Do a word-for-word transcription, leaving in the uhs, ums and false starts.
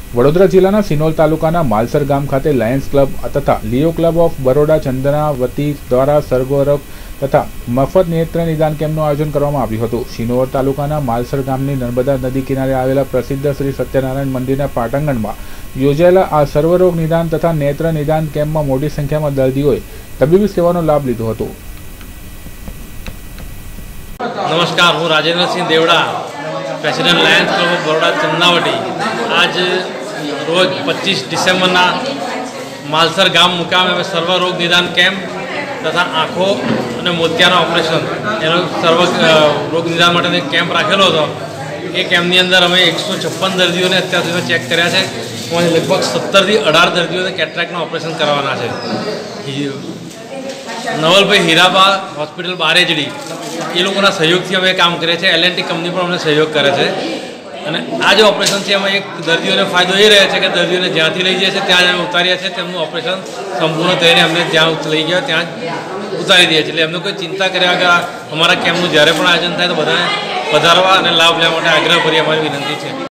વડોદરા જિલ્લાના સિનોર તાલુકાના માલસર ગામ ખાતે લાયન્સ ક્લબ તથા Leo Club of Baroda Chandanavati દ્વારા સર્ગોરોગ તથા મફત નેત્ર નિદાન કેમ્પનું આયોજન કરવામાં આવ્યું હતું। સિનોર તાલુકાના માલસર ગામની નર્મદા નદી કિનારે આવેલા પ્રસિદ્ધ શ્રી સત્યનારાયણ મંદિરના પાટાંગણમાં યોજાયેલા આ સર્વરોગ નિદાન તથા નેત્ર નિદાન કેમ્પમાં મોટી સંખ્યામાં દર્દીઓએ તબીબી સેવાનો લાભ લીધો હતો। नमस्कार, हूँ Rajendra Singh Deora, president Lions Club of Baroda Chandanavati. आज रोज पच्चीस डिसेम्बर मालसर गाम मुकामे में सर्वरोग निदान कैम्प तथा आँखों और मोतियाना ऑपरेशन एनो सर्व रोग निदान माटे कैम्प राखेलो हतो। ए कैम्पनी अंदर अमे एक सौ छप्पन दर्दियों ने अत्यार सुधी चेक कर्या छे। लगभग सत्तर थी अठार दर्दियों ने कैटरेक्टનું ऑपरेशन करवाना है। नवलभाई हीराबा हॉस्पिटल बारेजड़ी ये लोगों सहयोग थी अमे काम करे छे। एल एंड टी कंपनी पर अमने सहयोग करे छे અને આ જે ઓપરેશન છે એમાં એક દર્દીઓને ફાયદો એ રહે છે કે દર્દીઓને જ્યાંથી લઈ જાય છે ત્યાં જ ઉતાર્યા છે તેમનું ઓપરેશન સંપૂર્ણ થઈને અમને જ્યાં લઈ ગયા ત્યાં ઉતારી દે છે। એટલે એમને કોઈ ચિંતા કર્યા વગર અમારા કેમ્પનું જ્યારે પણ આયોજન થાય તો બધાને પધારવા અને લાભ લેવા માટે આગ્રહ કરી અમારી વિનંતી છે।